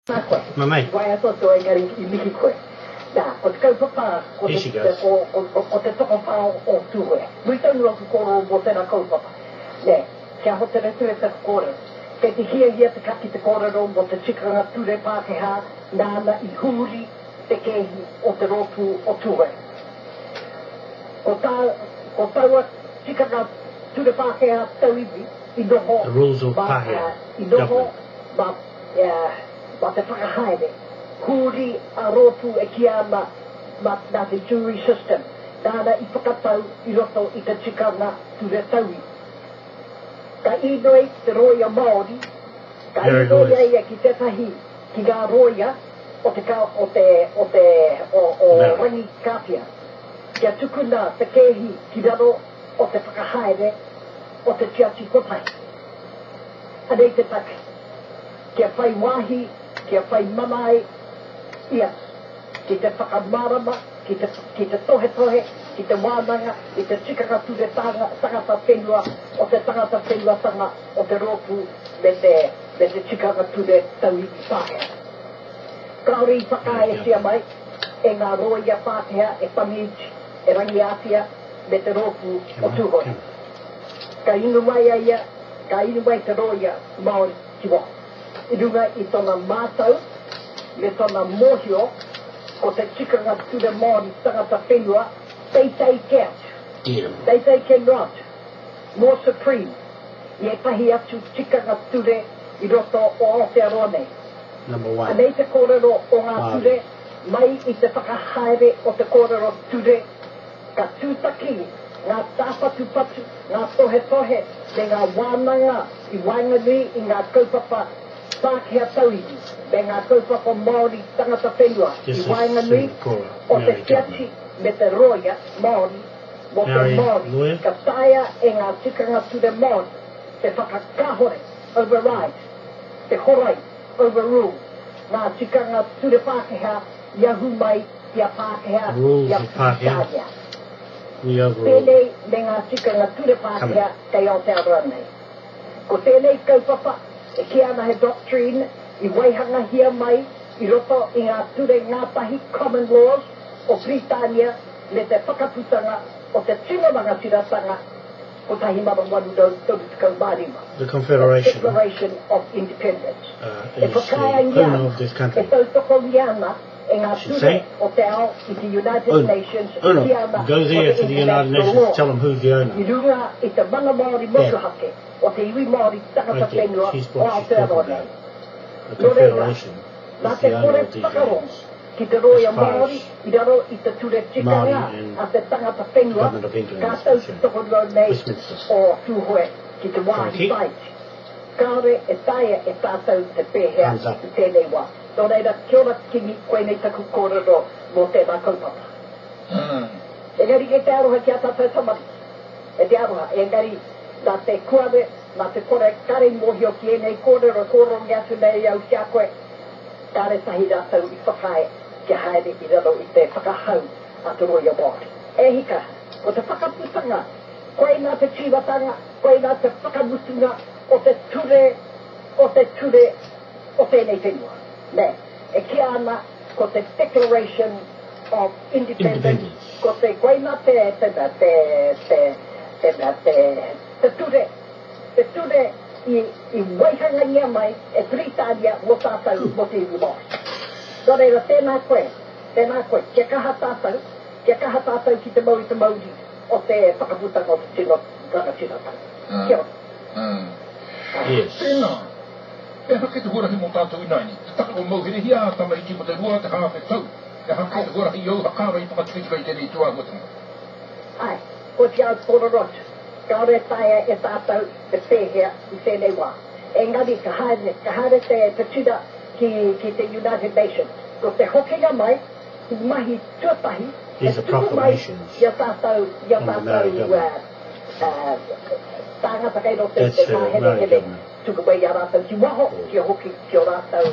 Mamai. Why I thought so I got in Mickey. Now, what's going for Papa? Here she goes. Or the top of our or two. We don't know to call what then I call Papa. There, Cahotel quarter. Get the here to cut the corner room, what the chicken up to the party ha, Nana, Ihuri, the Kehi, or the Rotu, or Tuhoe. Otawa, chicken up to the party ha, Tawibi, in the hall. The rules of Pahia. In the hall, but the Whakahaere, Huri Aropu e Kiama, na the jury system, Nana I whakatau I roto I te tikanga tu re taui. Ka inoi te roia Maori, ka inoi ia ki te tahi, ki ngā roia o rangi kapia. Kia tukuna te kehi ki raro o te whakahaere o te tiati kotai. Anei te take. Kia whai wahi, kia whai mamai, ia, ki te whakamarama, ki te tohe, ki te wānanga, ki te tikanga tu te tangata whenua, o te tangata whenua tanga, o te ropu, me te tikanga tu te tauhi Pākehā. Kaori I whakae sia mai, e ngā roia Pākehā, e Pamiiti, e Rangiatia, me te ropu o Tuhoe. Ka inu mai ia, ka inu mai te roia Maori ki wā. I runga I tona mātau, me tona mōhio, ko te tikanga tu te Māori tangata whenua, they take out. They take out. More supreme. I tahi atu tikanga tu te I roto o Aotearoa nei. Number one. Anei te kōrero o ngā ture, mai I te whakahaere o te kōrero ture, ka tūtaki, ngā tāpatu patu, ngā tohe, me ngā wānanga I Wainganui I ngā kaupapa Pākehā tauihi, me ngā kaupapa Māori tangata whenua I Wainganui, o te tiati me te roia Māori, mo te Māori, ka taia e ngā tikanga tu te Māori, te whakakahore, override, te horai, overrule, ngā tikanga tu te Pākehā, iahu mai, ia Pākehā, ia Pākehā. Tēnei me ngā tikanga tu te Pākehā, kei Aotearoa nei. Ko tēnei kaupapa, e ki ana he doctrine, I waihanga hia mai, I roto I ngā ture ngā tahi common laws, o Britania, me te whakaputanga, o te tingamanga tiratanga, o tahi mama wanu tau tukau marima. The Confederation. The Declaration of Independence. Is the owner of this country. E tau toko liana, e ngā ture o te ao I the United Nations. Go there to the United Nations, tell them who's the owner. I runga I te mana Māori motuhake, o te iwi Māori tangata whenua, o Aotearoa nei. The Confederation is the owner of these lands. Ki te roia Māori, I raro I te ture tikanga, a te tangata whenua, ka tau toko rau nei o Tuhoe, ki te wāhi States. Kāre e taia e tātou te pēhea I tēnei wā. Nō reira, kia ora Kingi, koe nei taku kōrero mō tēnā kaupapa. Engari e te aroha ki a tātou tamari. E te aroha, engari, nā te kuare, nā te kore kare mōhio ki e nei kōrero kōrongi atu nei au kia koe, kāre tahi rātou I whakae, kia haere I raro I te whakahau a te roia Māori. E hika, o te whakaputanga, koe nā te tīwatanga, koe nā te whakamutunga, o te ture, o tēnei whenua. Ne, e kia ana, ko te Declaration of Independence, ko te koe nā te ture I waihanga ia mai, e Britania mo tātou mo te iwi Māori. Nō reira, tēnā koe, kia kaha tātou ki te mauri, o te whakaputanga o te tino rangatinatanga. Kia ora. Yes. Tēnā, e hake te horahi mō tātou inaini, te taka o mauhere hia, Tama Iti mo te rua, te hawhe tau, e hake te horahi iau, hakara I whakatikai I tēnei tua watanga. Ai, ko te au tōra rotu, kaore taia e tātou te pēhea I tēnei wā. Engari, ka haere te tira ki te United Nations. Ko te hokinga mai, I mahi tuatahi, These are proclamations ia tātou, tāngata kei no te Maori Government. Tuku mai a rātou ki waho, ki o hoki, ki o rātou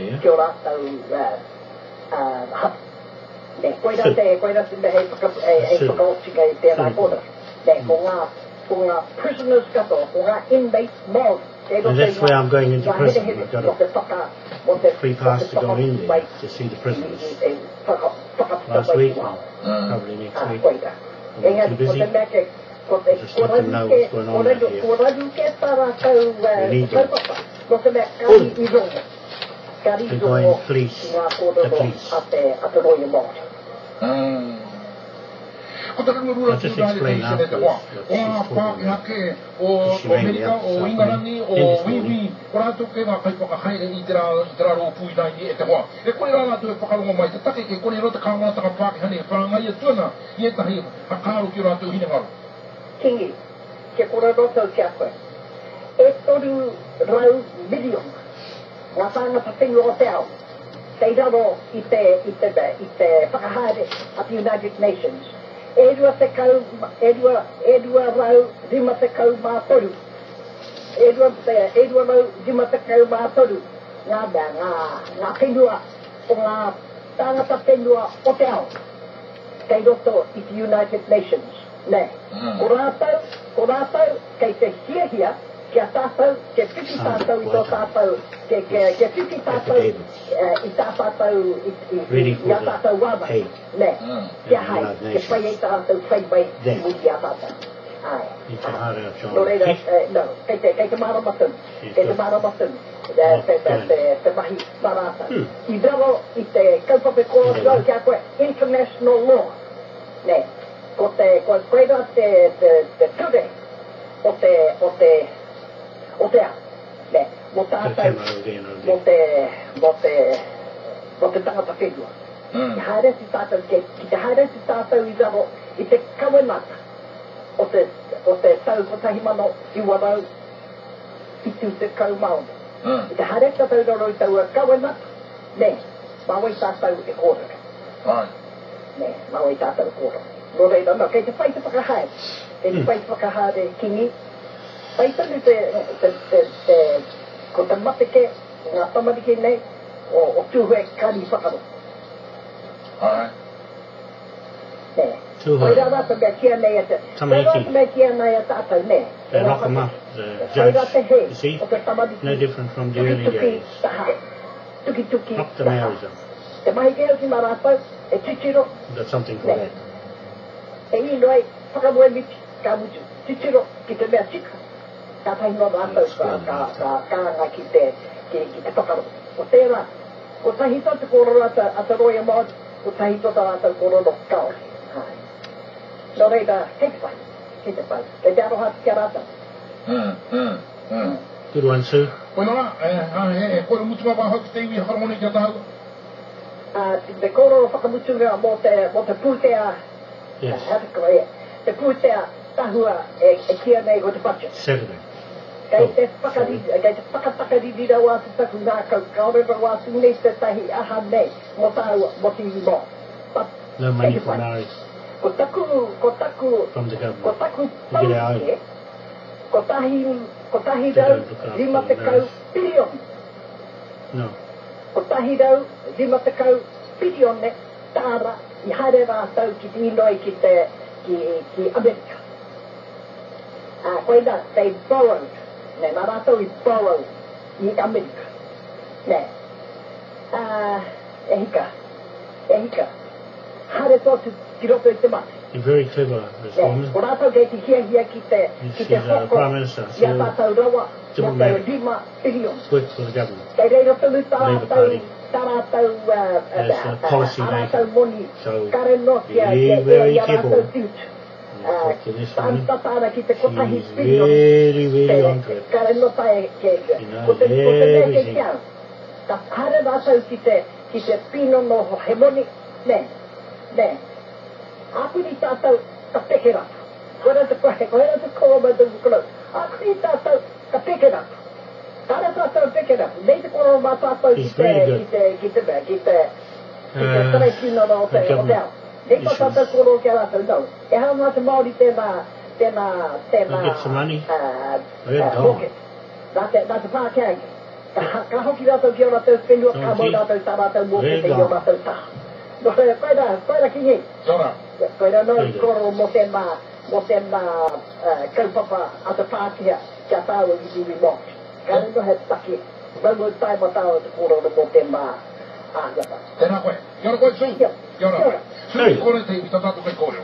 hapu. Ne, koe rā te me hei whakaotinga I tērā kōra. Ne, ko ngā prisoners katoa, ko ngā inmates Māori, And that's where I'm going into prison. I've got a free pass to go in there to see the prisoners. Last week, probably next week. I'm too busy. I just let them know what's going on out here. We need them. All of them. They're going police to police. I'll just explain afterwards what she's talking about. She made me up something Kingi, ke kora roto kia koe. E toru rau million ngā tāngata whenua o te ao. Kei raro i te whakahaere at the United Nations. E rua rau rima te kau mā toru. E rua rau rima te kau mā toru. Ngā whenua o ngā tāngata whenua o te ao. Kei roto i the United Nations. Ne, ko rātou, kei te hiahia, kia tātou, ke whiki tātou i tō tātou, ke whiki tātou i tā tātou, i a tātou wāma. Ne, kia hai, ke whai e tātou whai mai i muti a tātou. Ai. No reira, no, kei te maramatun, te mahi marata. I raro i te kaupapa kōrō rau kia koe, international law. Ne. Ko koeira te ture o te a. Ne, mo tātou, mo te tangata whenua. Ki haere si tātou, ki te haere si tātou i raro, i te kawenata o te tau kotahi mano i warau i tu te kau Māori. I te haere si tātou raro i tau a kawenata, ne, mawai tātou e kōrere. Ne, mawai tātou e kōrere. No reira, no, kei te whai te whakahaere. Kei te whai te whakahaere Kingi. Whai tanu ko te mateke, ngā tamariki nei, o Tuhoe kari whakaro. Ne. Whai rata mea kia nei a te. Tama Iti. Whai rata mea kia nei a tātou, ne. They lock them up, the judge. You see? No different from the early days. Tuki. Lock the Maoris up. Te mahi keo ki marātou, e titiro. That's something for that. E inoi, whakamoe miti, ka mutu, titiro ki te mea tika. Ka tahi no rātou ka ki te whakaro. O tērā, ko tahi tō te kōrero a te roia Māori, ko tahi tō te rātou kōrero kaore. No reira, kei te whai, kei te aroha te kia rātou. Good one, Sue. Koe noa, koe mutu mā hau ki te iwi harmoni kia tāhu. Te kōrero whakamutunga mo te pūtea. Yes. Te pūtea tahua e kia nei ko te budget. Saturday. Kei te whakatakariri rau atu taku nā kau kaorero atu nei te tahi aha nei mo tāua mo te iwi mō. No money for Maoris. Ko taku From the government. Ko taku tauke, ko tahi rau rima te kau pirion. No. Ko tahi rau rima te kau pirion ne tāra I haere rātou ki te inoi ki Amerika. Koe nā, they borrowed. Ne, nā rātou I borrow I Amerika. Ne. E hika. Haere tōtu ki roto I te mate. You're very clever, this woman. Ko rātou kei te hiahia ki te hoko. Prime Minister. Ia tātou rawa. Diplomatic. Rima pirion. Works for the government. Kei reiro tonu tā rātou. As a policy maker. So be very careful. Talk to this woman. She's very, very onto it. She knows everything. Ta hare rātou ki te pino no hemoni. Ne. Apuni tātou ka peke rata. Koe rata koa mai tungu kono. Apuni tātou ka peke rata. Tāra tātou peke rata. Nei te koro mā tātou ki te traipino no te ao. Nei ko tātou koro kia rātou nau. E hao mā te Māori tēnā Get some money. Pocket. Nā te pākeangi. Ka hoki rātou ki o rātou whenua, ka mau rātou tā rātou mōke te i o rātou tā. No, koera Kingi. Zora. Koera no I koro mo tēnā kaupapa a te pākia kia tāua I iwi mō. Kaya no het taki. Bago tayo matao sa puro na mo temba. Tēnā koe. Kia ora koe, Sue. Kia ora. Sue Nikora te i tātātou kai kōrero.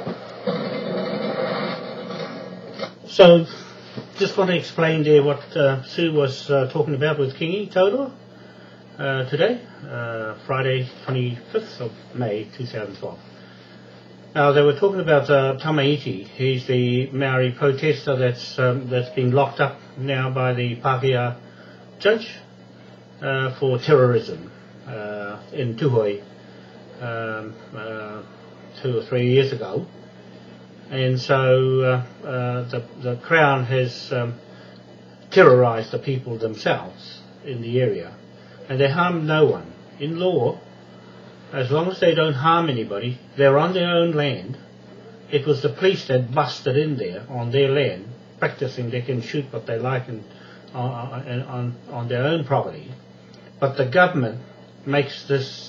So, just want to explain there what Sue was talking about with Kingi Taurua today, Friday 25th of May 2012. Now, they were talking about Tama Iti. He's the Maori protester that's been locked up now by the Pākehā judge for terrorism in Tuhoe 2 or 3 years ago. And so the Crown has terrorised the people themselves in the area, and they harm no one. In law, as long as they don't harm anybody, they're on their own land. It was the police that busted in there on their land, practicing they can shoot what they like on their own property. But the government makes this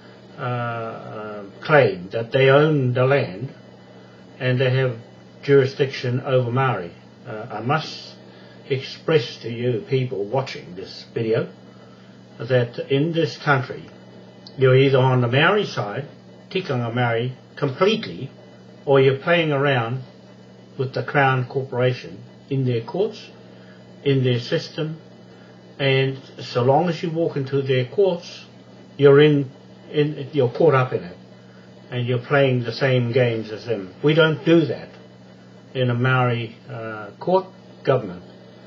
claim that they own the land and they have jurisdiction over Maori. I must express to you people watching this video that in this country you're either on the Maori side, Tikanga Maori completely, or you're playing around with the Crown Corporation in their courts, in their system, and so long as you walk into their courts, you're caught up in it, and you're playing the same games as them. We don't do that in a Maori court government,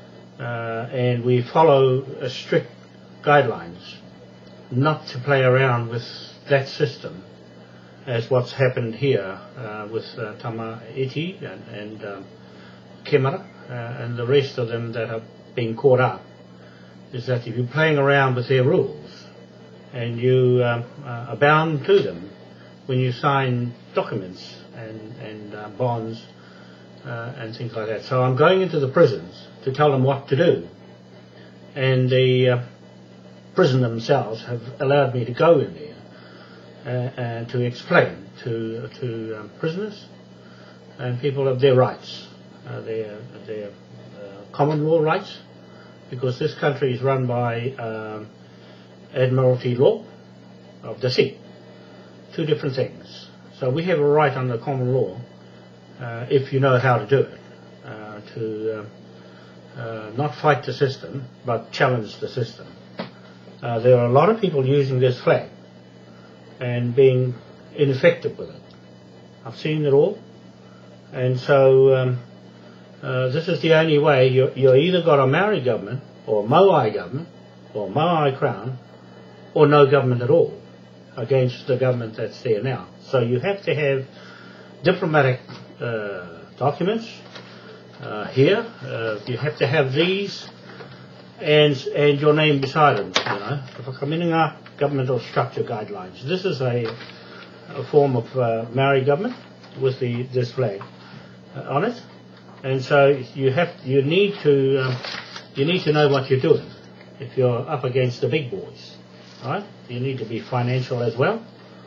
and we follow strict guidelines not to play around with that system, as what's happened here with Tama Iti and Kemara and the rest of them that have been caught up, is that if you're playing around with their rules and you are bound to them when you sign documents and bonds and things like that. So I'm going into the prisons to tell them what to do, and the prison themselves have allowed me to go in there and to explain to prisoners and people of their rights, their common law rights, because this country is run by Admiralty law of the sea. Two different things. So we have a right under common law, if you know how to do it, to not fight the system, but challenge the system. There are a lot of people using this flag and being ineffective with it. I've seen it all, and so this is the only way. You either got a Maori government, or MOAI government, or MOAI Crown, or no government at all against the government that's there now. So you have to have diplomatic documents here. You have to have these and your name beside them. You know, the Whakaminenga governmental structure guidelines. This is a form of Maori government with this flag on it, and so you need to know what you're doing if you're up against the big boys. Right? You need to be financial as well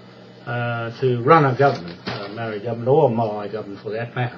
to run a government, a Maori government or a Moai government for that matter.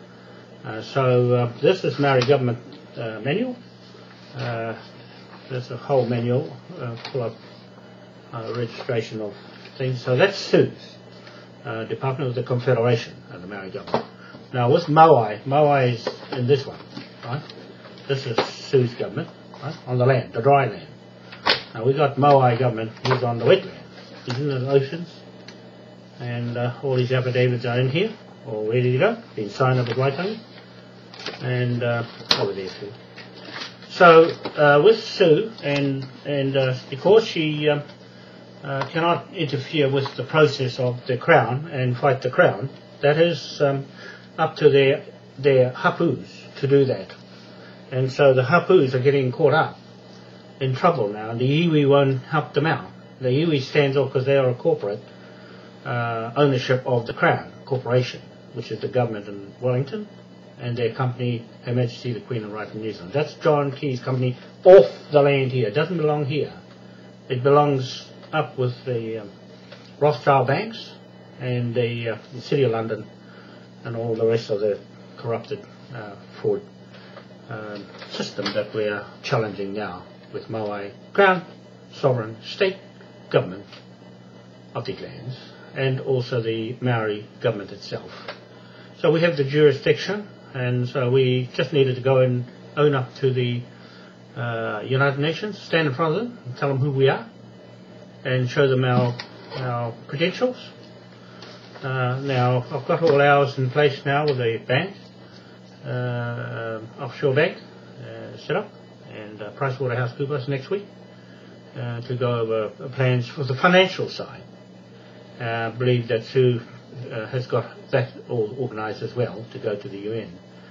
So this is Maori government manual. There's a whole manual full of registration of things. So that's Sue's Department of the Confederation and the Maori government. Now with MOAI is in this one, right? This is Sue's government, right? On the land, the dry land. Now we've got MOAI government, he's on the wetland. He's in the oceans, and all these affidavits are in here, all ready to go, being signed up with Waitangi, and over there too. So with Sue, and because she cannot interfere with the process of the Crown and fight the Crown, that is up to their hapus to do that. And so the hapus are getting caught up in trouble now, and the iwi won't help them out. The iwi stands off because they are a corporate ownership of the Crown Corporation, which is the government in Wellington, and their company, Her Majesty the Queen of Right of New Zealand. That's John Key's company off the land here. It doesn't belong here. It belongs up with the Rothschild banks and the City of London and all the rest of the corrupted fraud system that we are challenging now with MOAI Crown Sovereign State Government of these lands, and also the Maori Government itself. So we have the jurisdiction, and so we just needed to go and own up to the United Nations, stand in front of them, and tell them who we are, and show them our credentials. Now, I've got all ours in place now with a bank, offshore bank set up, and PricewaterhouseCoopers next week to go over plans for the financial side. I believe that Sue has got that all organised as well to go to the UN.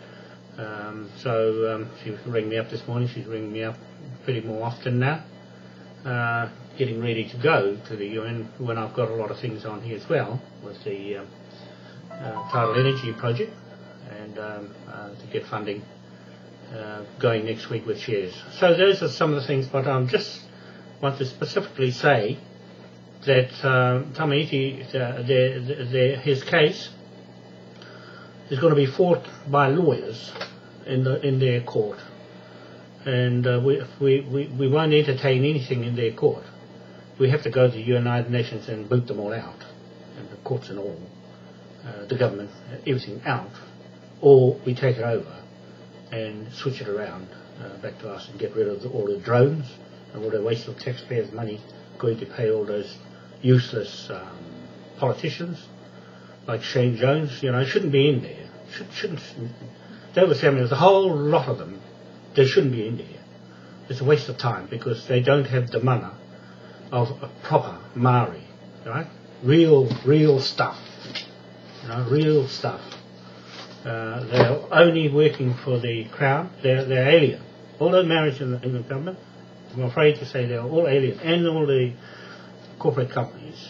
So she rang me up this morning. She's ringing me up pretty more often now, getting ready to go to the UN when I've got a lot of things on here as well with the tidal energy project, and to get funding going next week with shares. So those are some of the things, but I just want to specifically say that Tama Iti, his case is going to be fought by lawyers in their court, and we won't entertain anything in their court. We have to go to the United Nations and boot them all out, and the courts and all, the government, everything out, or we take it over and switch it around back to us and get rid of all the drones and all the waste of taxpayers' money going to pay all those useless politicians like Shane Jones. You know, shouldn't be in there. Shouldn't. David Samuel, there's a whole lot of them. They shouldn't be in there. It's a waste of time because they don't have the mana of a proper Maori, right? Real stuff. You know, real stuff. They're only working for the Crown. They're alien. All those Maoris in the government, I'm afraid to say they're all alien, and all the corporate companies,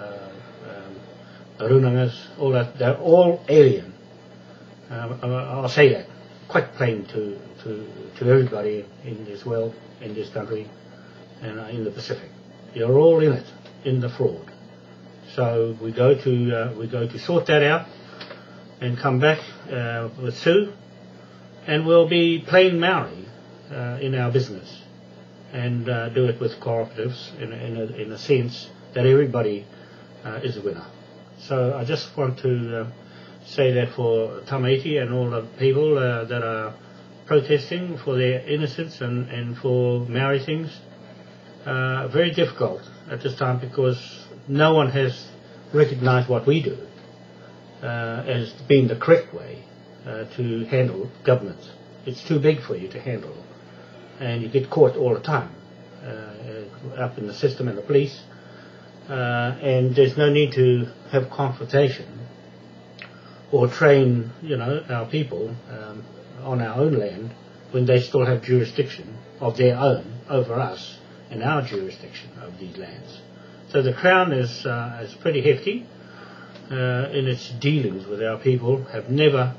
the Runangas, all that, they're all alien. I'll say that quite plain to everybody in this world, in this country, and in the Pacific. You're all in it, in the fraud. So we go to sort that out and come back with Sue, and we'll be plain Maori in our business, and do it with cooperatives in a sense that everybody is a winner. So I just want to say that for Tama Iti and all the people that are protesting for their innocence and for Maori things, very difficult at this time because no one has recognised what we do as being the correct way to handle governments. It's too big for you to handle, and you get caught all the time up in the system and the police, and there's no need to have confrontation or train, you know, our people on our own land when they still have jurisdiction of their own over us and our jurisdiction of these lands. So the Crown is pretty hefty in its dealings with our people, have never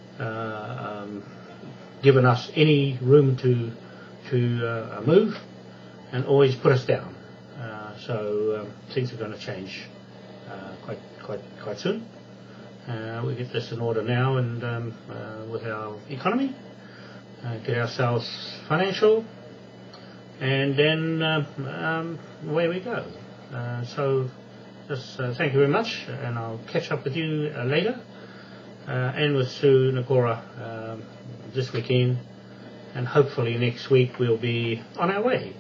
given us any room to move, and always put us down. So things are going to change quite soon. We get this in order now, and with our economy, get ourselves financial, and then away we go. So just thank you very much, and I'll catch up with you later, and with Sue Nikora this weekend, and hopefully next week we'll be on our way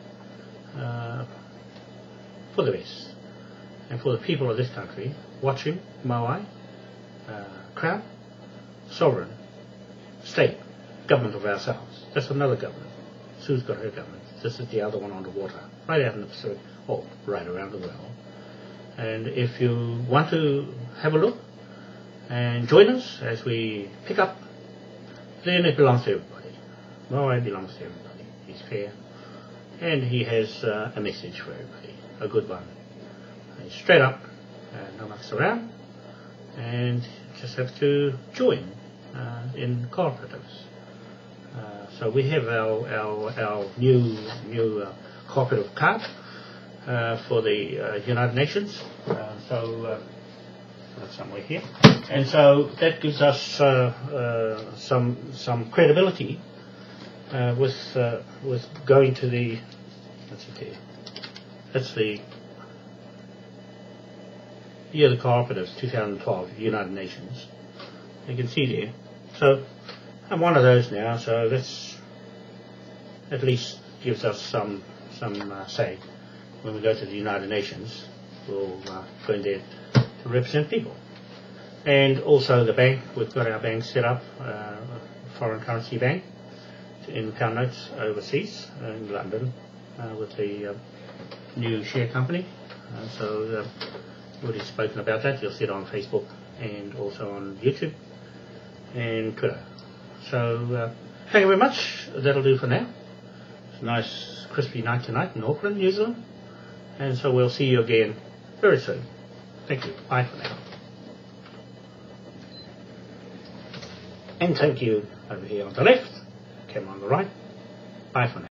for the best, and for the people of this country watching MOAI Crown Sovereign State Government of ourselves. That's another government. Sue's got her government. This is the other one on the water, right out in the Pacific, or right around the world. And if you want to have a look and join us as we pick up, then it belongs to everybody. MOAI belongs to everybody. He's fair, and he has a message for everybody, a good one. He's straight up, no mucks around, and just have to join in cooperatives. So we have our new cooperative card for the United Nations. So that's somewhere here, and so that gives us some credibility with going to the, what's it there? That's the Year of the Cooperatives 2012, United Nations. You can see there. So I'm one of those now, so that's at least gives us some say when we go to the United Nations. We'll go in there to represent people. And also the bank, we've got our bank set up, foreign currency bank, in pound notes overseas in London with the new share company. So we've already spoken about that. You'll see it on Facebook and also on YouTube and Twitter. So thank you very much. That'll do for now. It's a nice crispy night tonight in Auckland, New Zealand. And so we'll see you again very soon. Thank you. Bye for now. And thank you over here on the left, Kemara on the right. Bye for now.